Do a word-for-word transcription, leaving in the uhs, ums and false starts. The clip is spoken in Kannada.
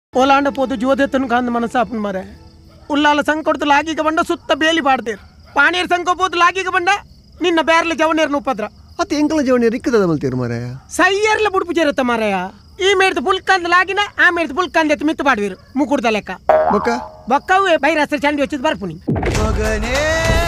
ಓಲಾಂಡ ಪೋದು ಜೋದೆತ್ತನು ಕಾಂದ ಮನಸ್ಸಾಪನ್ ಮರೆ ಉಲ್ಲಾಲ ಸಂಕೊಡ್ತು ಲಾಗಿಗ ಬಂಡ ಸುತ್ತ ಬೇಲಿ ಪಾಡ್ತೀರ್ ಪಾನೀರ್ ಸಂಕೋ ಪೋದು ಲಾಗಿಗ ಬಂಡ ನಿನ್ನ ಬೇರ್ಲೆ ಜವನೇರ್ನ ಉಪದ್ರ ಅತ್ತೆ ಎಂಕಲ ಜವನೇರ್ ಇಕ್ಕದ ಮಲ್ತೀರ್ ಮಾರಾಯ ಸೈಯರ್ಲ ಬುಡ್ಪು ಜೇರತ್ತ ಮಾರಾಯ ಈ ಮೇಡ್ತು ಪುಲ್ಕಂದ ಲಾಗಿನ ಆ ಮೇಡ್ತು ಪುಲ್ಕಂದ ಎತ್ತು ಮಿತ್ತು ಪಾಡ್ವೀರು ಮುಕುಡ್ದ ಲೆಕ್ಕ ಬೊಕ್ಕ ಬೊಕ್ಕವೇ ಬೈರಾಸ್ತ್ರ ಚಂಡಿ ವಚ್ಚಿದ್ ಬರ್ಪುನಿ ಮಗನೇ